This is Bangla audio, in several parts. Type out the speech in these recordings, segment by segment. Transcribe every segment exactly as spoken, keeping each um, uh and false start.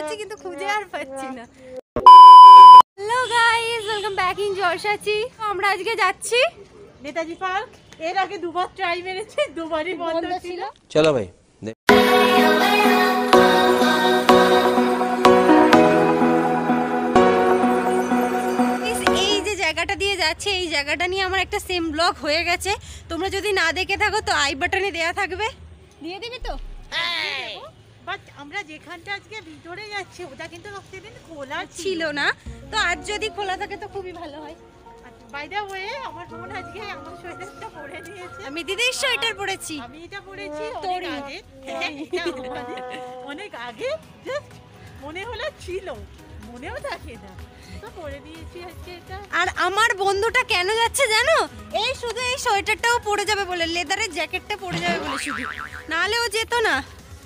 পাচ্ছি কিন্তু খুঁজে আর পাচ্ছি না। Hello guys, welcome back in Joysachi. আমরা আজকে যাচ্ছি নেতাজি পার্ক। এর আগে দুবার ট্রাই মেরেছি, দুবারই বন্ধ ছিল। চলো ভাই। এই যে জায়গাটা দিয়ে যাচ্ছে, এই জায়গাটা নিয়ে আমার একটা সেম ব্লগ হয়ে গেছে। তোমরা যদি না দেখে থাকো তো আই বাটনে দেয়া থাকবে, দিয়ে দিবি তো। বাট আমরা যেখানটা আজকে ভিতরে যাচ্ছি ওটা কিন্তু সেদিন খোলা ছিল না, তো আজ যদি খোলা থাকে তো খুবই ভালো হয়। বাই দ্য ওয়ে, আমার বোন আজকে আমার সোয়েটারটা পরে নিয়েছে। আমি দিদির সোয়েটার পরেছি। আমি এটা পরেছি অনেক আগে, অনেক আগে জাস্ট মনে হলো ছিল, মনেও থাকে না, তো পরে নিয়েছি আজকে এটা। আর আমার বন্ধুটা কেন যাচ্ছে জানো? এই শুধু এই সোয়েটারটাও পরে যাবে বলে, লেদারের জ্যাকেটটা পরে যাবে বলে শুধু, নাহলে ও যেত না।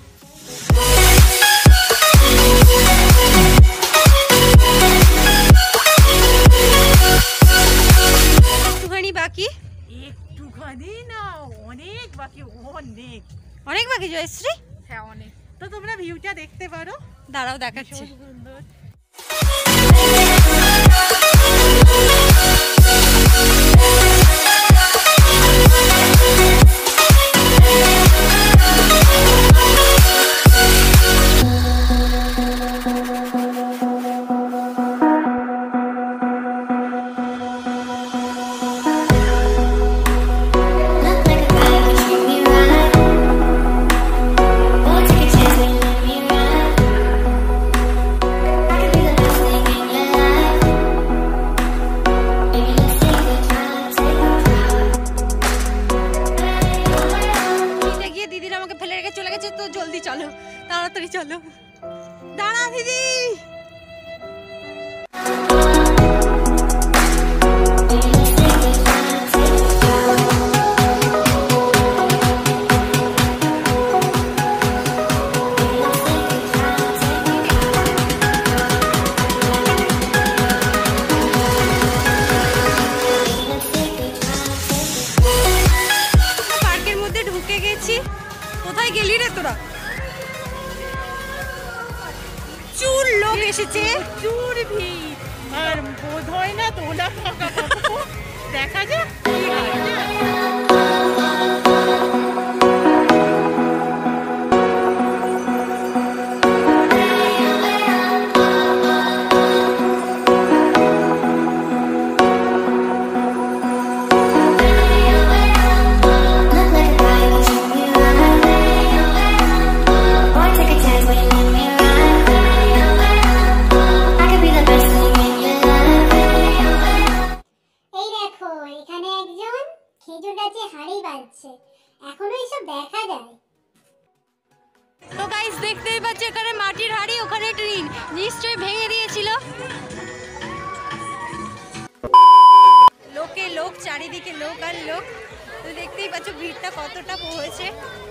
একটুখানি বাকি, একটুখানি না অনেক বাকি, অনেক অনেক বাকি জয়শ্রী। হ্যাঁ অনেক। তো তোমরা ভিউটা দেখতে পারো, দাঁড়াও দেখাচ্ছি। সুন্দর। তো জলদি চলো, তাড়াতাড়ি চলো। দাঁড়া দিদি। পার্কের মধ্যে ঢুকে গেছি। কোথায় গেলি রে তোরা? চুর লোক এসেছে, চুর ভিড়, আর বোধ হয় না তোলা ফাঁকা পাবো। দেখা যাক কি হয় না। তো গাইস দেখতেই পাচ্ছ এখানে মাটির হাড়ি, ওখানে ট্রেন নিশ্চয়ই ভেঙে দিয়েছিল। লোকে লোক, চারিদিকে লোক আর লোক। তো দেখতেই পাচ্ছ ভিড়টা কতটা হয়েছে।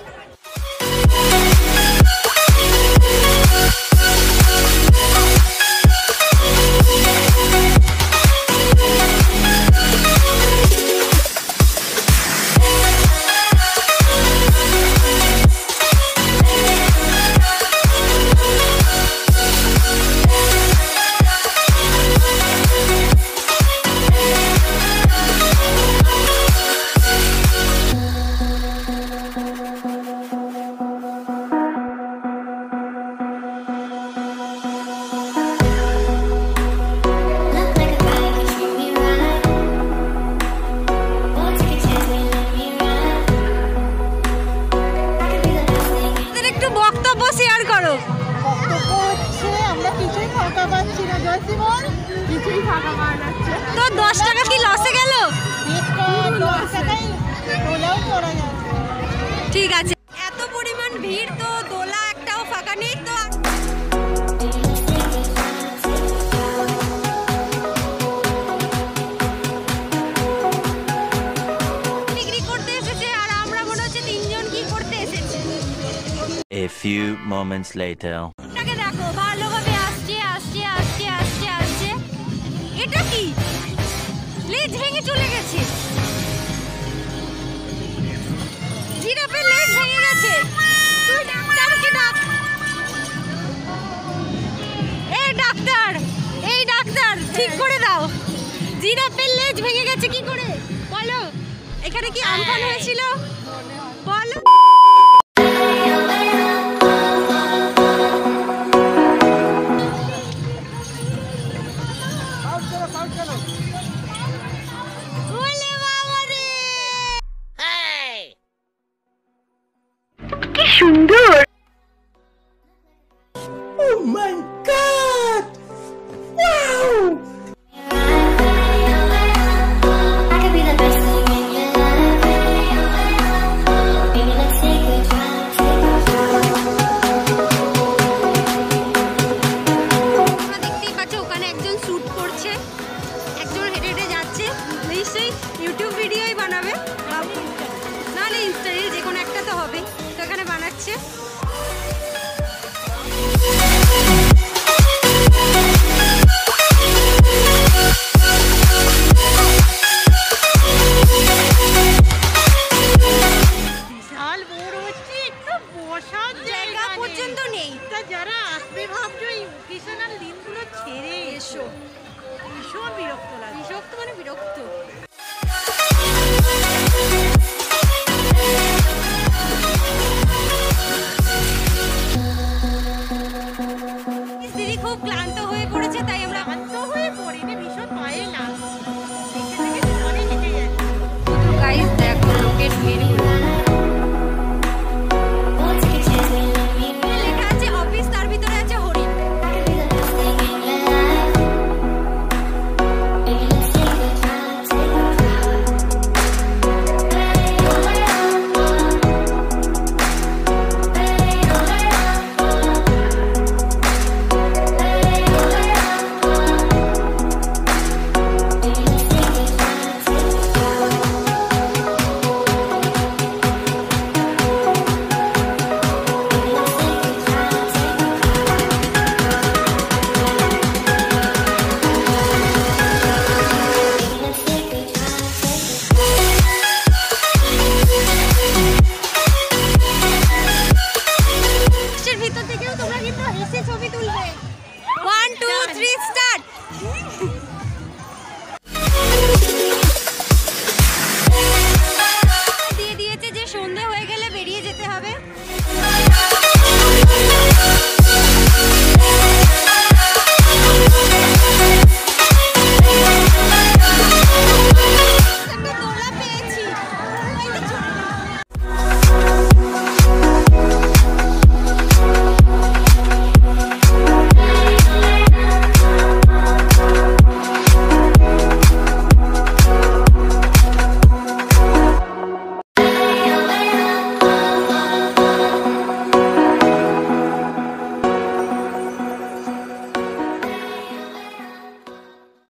তো দশ টাকা কি লসে গেল? ঠিক আছে, এত পরিমাণ ভিড়, তো দোলা একটাও ফাঁকা নেই। তো পিকনিক করতে এসেছে, আর আমরা মনে হচ্ছে তিনজন কি করতে এসেছি। A few moments later. এটাকে দেখো, ভালোভাবে আসছে আসছে আসছে আসছে আসছে। এটা কি লেজ ভেঙে চলে গেছে? জিরাফের লেজ ভেঙে গেছে। তুই ডাক্তারকে ডাক। ডাক্তার, এই ডাক্তার ঠিক করে দাও। জিরাফের লেজ ভেঙে গেছে কি করে বলো? এখানে কি আমফান হয়েছিল বলো? ওলে বাবা রে, কি সুন্দর! Oh my God! Wow! I could be the best thing in your life. Baby, let's take a drive, take a drive. তোমরা দেখতেই পাচ্ছ ওখানে একজন শ্যুট করছে, একজন হেঁটে হেঁটে যাচ্ছে, নিশ্চয়ই ইউটিউব ভিডিওই বানাবে, নাহলে ইনস্টা রিল যে কোনো একটা তো হবে, তো এখানে বানাচ্ছে। বিশাল বড় হচ্ছে, একটু বসার জায়গা পর্যন্ত নেই। তা যারা আসবে ভাবছো এই ওকেশনাল দিনগুলো ছেড়ে এসো, ভীষণ বিরক্ত লাগে। বিরক্ত মানে বিরক্ত। দিদি খুব ক্লান্ত হয়ে পড়েছে, তাই আমরা শান্ত হয়ে পড়িনি, ভীষণ পায়ে লাগছে। দেখে দেখে জলে হেঁটে যাচ্ছে। গাইস দেখো লোকের ভিড়।